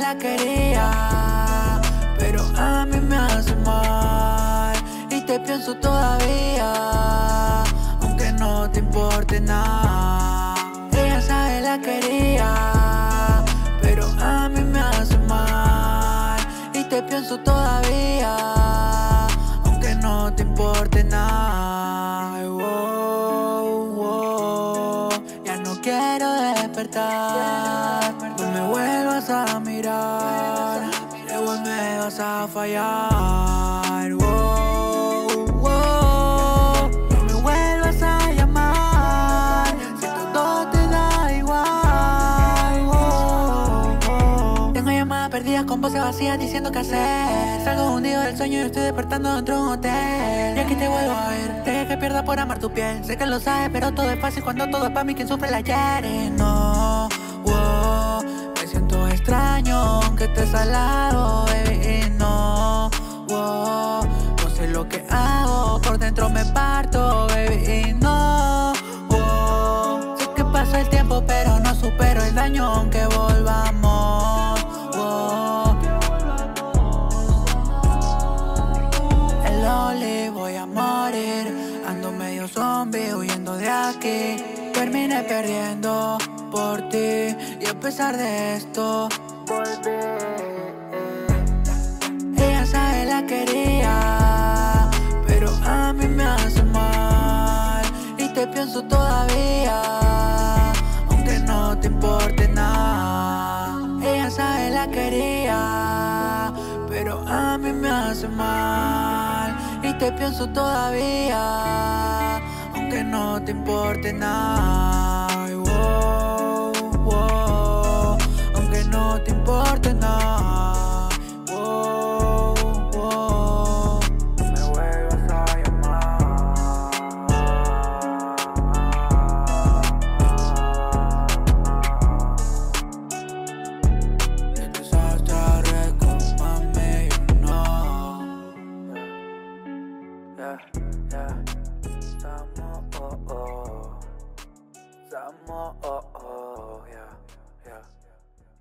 la quería, pero a mí me hace mal y te pienso todavía, aunque no te importe nada. Ella sabe la quería, pero a mí me hace mal y te pienso todavía, aunque no te importe nada. Ay, wow, wow. Ya no quiero despertar, no me vuelvas a mirar, igual me vas a fallar. Wow, wow. No me vuelvas a llamar, si todo te da igual. Wow, wow. Tengo llamadas perdidas con voces vacías diciendo qué hacer. Salgo hundido del sueño y estoy despertando dentro de un hotel. Y aquí te vuelvo a ver, dejé que pierda por amar tu piel. Sé que lo sabes, pero todo es fácil cuando todo es para mí. Quien sufre la quiere, no. Wow. Me siento extraño aunque estés al lado, baby, y no. Wow. No sé lo que hago, por dentro me parto, baby, y no. Wow. Sé que pasa el tiempo pero no supero el daño aunque volvamos. Wow. El lonely, voy a morir, ando medio zombie huyendo de aquí. Terminé perdiendo por ti y a pesar de esto volví. Ella sabe la quería, pero a mí me hace mal y te pienso todavía, aunque no te importe nada. Ella sabe la quería, pero a mí me hace mal y te pienso todavía, aunque no te importe nada. Ay, wow.